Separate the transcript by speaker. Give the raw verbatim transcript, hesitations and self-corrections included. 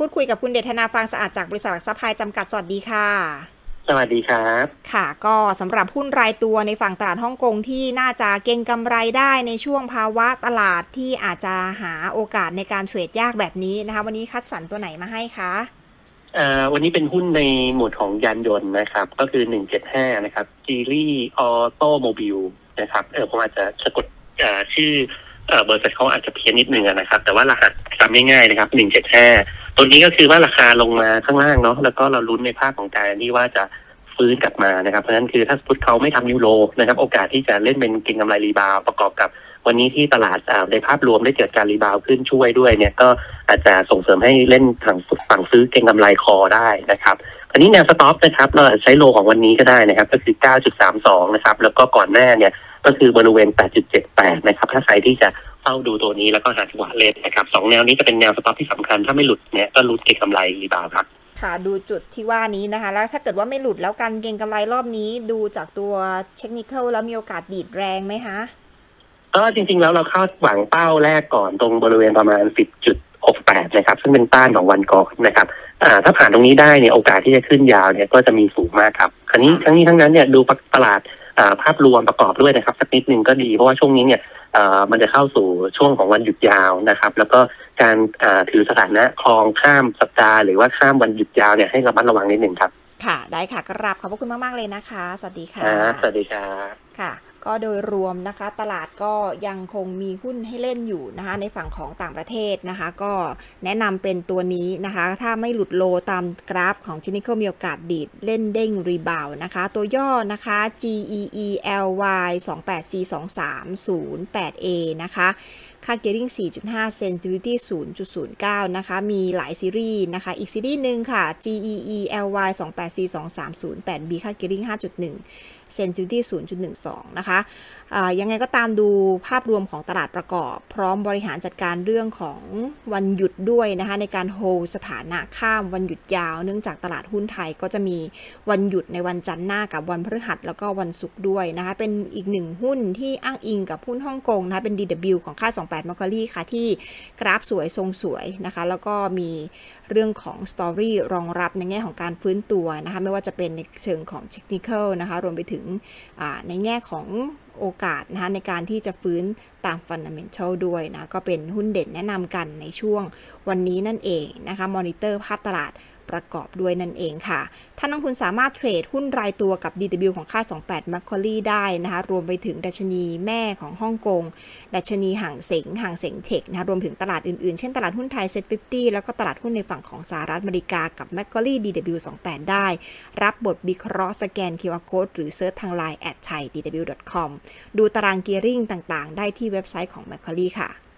Speaker 1: พูดคุยกับคุณเดชธนาฟางสะอาดจากบริษัทหลักทรัพย์ไพจำกัดสวัสดีค่ะ
Speaker 2: สวัสดีครับ
Speaker 1: ค่ะก็สำหรับหุ้นรายตัวในฝั่งตลาดฮ่องกงที่น่าจะเก็งกำไรได้ในช่วงภาวะตลาดที่อาจจะหาโอกาสในการเทรดยากแบบนี้นะคะวันนี้คัดสรรตัวไหนมาให้คะ
Speaker 2: วันนี้เป็นหุ้นในหมวดของยานยนต์นะครับก็คือหนึ่งเจ็ดห้านะครับจีรี่ออโตโมบิลนะครับเออผมอาจจะสะกดชื่อบริษัทเขาอาจจะเพี้ยนนิดนึงนะครับแต่ว่ารหัสจำง่ายๆนะครับหนึ่งเจ็ดห้าตัวนี้ก็คือว่าราคาลงมาข้างล่างเนาะแล้วก็เราลุ้นในภาคของการที่ว่าจะฟื้นกลับมานะครับเพราะฉะนั้นคือถ้าสมมติเขาไม่ทำนิวโลนะครับโอกาสที่จะเล่นเป็นเก็งกำไรรีบาวประกอบกับวันนี้ที่ตลาดในภาพรวมได้เกิดการรีบาวขึ้นช่วยด้วยเนี่ยก็อาจจะส่งเสริมให้เล่นฝั่งฝั่งซื้อเก็งกำไรคอได้นะครับอันนี้แนวสต็อปนะครับเราใช้โลของวันนี้ก็ได้นะครับก็คือ เก้าจุดสามสอง นะครับแล้วก็ก่อนหน้าเนี่ยก็คือบริเวณ แปดจุดเจ็ดแปด นะครับถ้าใครที่จะเฝ้าดูตัวนี้แล้วก็หาจังหวะเล่นนะครับสองแนวนี้จะเป็นแนวสต็อปที่สำคัญถ้าไม่หลุดเนี่ยก็ลุ้นเก็งกำไรรีบาวครับ
Speaker 1: ค่ะดูจุดที่ว่านี้นะคะแล้วถ้าเกิดว่าไม่หลุดแล้วการเก็งกำไรรอบนี้ดูจากตัวเทคนิคแล้วมีโอกาสดีดแรงไหมคะ
Speaker 2: ก็จริงๆแล้วเราคาดหวังเป้าแรกก่อนตรงบริเวณประมาณ สิบจุดหกแปด นะครับซึ่งเป็นต้านของวันก่อนนะครับอ่าถ้าผ่านตรงนี้ได้เนี่ยโอกาสที่จะขึ้นยาวเนี่ยก็จะมีสูงมากครับคราวนี้ทั้งนี้ทั้งนั้นเนี่ยดูตลาดอ่าภาพรวมประกอบด้วยนะครับสักนิดนึงก็ดีเพราะว่าช่วงนี้เนี่ยอ่ามันจะเข้าสู่ช่วงของวันหยุดยาวนะครับแล้วก็การอ่าถือสถานะครองข้ามสัปดาห์หรือว่าข้ามวันหยุดยาวเนี่ยให้ระมัดระวังนิดนึงครับ
Speaker 1: ค่ะได้ค่ะกราบขอบพระคุณมากๆเลยนะคะสวัสดีค่ะ
Speaker 2: สวัสดีครับ
Speaker 1: ค่ะก็โดยรวมนะคะตลาดก็ยังคงมีหุ้นให้เล่นอยู่นะคะในฝั่งของต่างประเทศนะคะก็แนะนำเป็นตัวนี้นะคะถ้าไม่หลุดโลตามกราฟของ Technical มีโอกาสดีดเล่นเด้งรีบาวนะคะตัวย่อนะคะ จี อี อี แอล วาย สองแปด สี่ สอง สาม ศูนย์ แปด เอ นะคะค่า Gearing สี่จุดห้า Sensitivity ศูนย์จุดศูนย์เก้า นะคะมีหลายซีรีส์นะคะอีกซีรีส์หนึ่งค่ะ จี อี อี แอล วาย สองแปด สี่ สอง สาม ศูนย์ แปด บี ค่า Gearing ห้าจุดหนึ่ง Sensitivity ศูนย์จุดหนึ่งสอง นะคะยังไงก็ตามดูภาพรวมของตลาดประกอบพร้อมบริหารจัดการเรื่องของวันหยุดด้วยนะคะในการโฮลสถานะข้ามวันหยุดยาวเนื่องจากตลาดหุ้นไทยก็จะมีวันหยุดในวันจันทร์หน้ากับวันพฤหัสแล้วก็วันศุกร์ด้วยนะคะเป็นอีกหนึ่งหุ้นที่อ้างอิงกับหุ้นฮ่องกงนะคะเป็น ดี ดับเบิลยู ของค่ายสองสิบแปด Macquarie ค่ะที่กราฟสวยทรงสวยนะคะแล้วก็มีเรื่องของสตอรี่รองรับในแง่ของการฟื้นตัวนะคะไม่ว่าจะเป็นในเชิงของ Technical นะคะรวมไปถึงในแง่ของโอกาสนะคะในการที่จะฟื้นตาม Fundamental ด้วยนะก็เป็นหุ้นเด่นแนะนำกันในช่วงวันนี้นั่นเองนะคะมอนิเตอร์ภาพตลาดประกอบด้วยนั่นเองค่ะท่านนักลงทุนสามารถเทรดหุ้นรายตัวกับ ดี ดับเบิลยู ของค่ายสองสิบแปด Macquarie ได้นะคะรวมไปถึงดัชนีแม่ของฮ่องกงดัชนีห่างเส็งห่างเส็งเทคนะคะรวมถึงตลาดอื่นๆเช่นตลาดหุ้นไทย เซ็ต ห้าสิบ แล้วก็ตลาดหุ้นในฝั่งของสหรัฐอเมริกากับ Macquarie ดี ดับเบิลยู สองสิบแปด ได้รับบทวิเคราะห์สแกน คิว อาร์ Code หรือเซิร์ชทาง ไลน์ แอท ไทย ดี ดับเบิลยู ดอท คอม ดูตารางเกียร์ริ่งต่างๆได้ที่เว็บไซต์ของ Macquarie ค่ะ